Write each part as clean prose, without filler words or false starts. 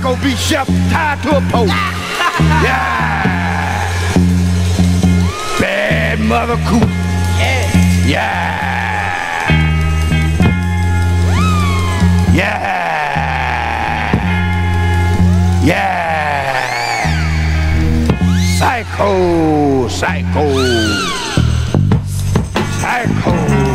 Psycho beat Chef tied to a post. Yeah. Bad mother coot. Yeah. Yeah. Yeah. Psycho. Psycho. Psycho.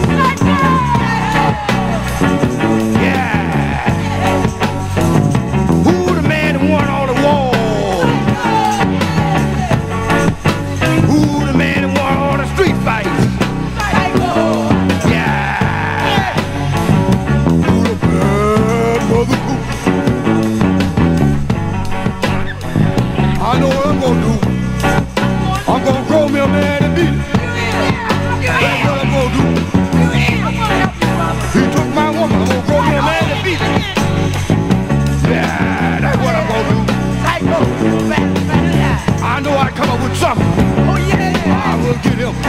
I know what I'm gonna do. I'm gonna grow me a man and beat it. That's what I'm gonna do. He took my woman. I'm gonna grow me a man and beat it. Yeah, that's what I'm gonna do. I know I come up with something. Oh yeah. I will get him.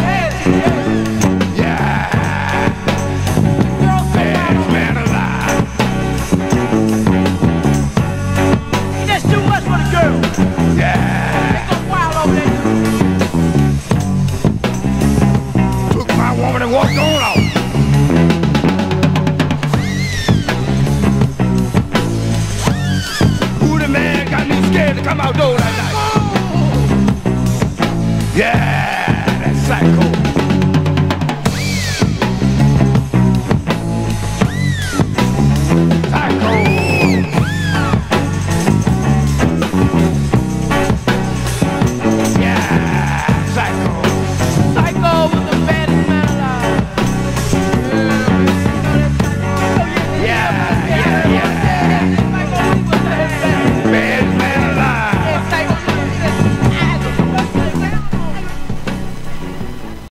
Yeah. Best man alive. That's too much for the girl. Yeah. They go wild over there. Took my woman and walked on off. Who the man got me scared to come outdoors that night? Yeah, that's Psycho.